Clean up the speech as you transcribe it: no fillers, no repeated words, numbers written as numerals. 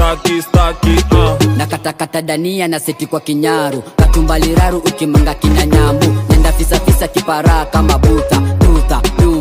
staki Na kata dania na seti kwa kinyaru, katumbali raru ukimanga kina nyambu. Nenda fisa fisa kipara kama buta, tuta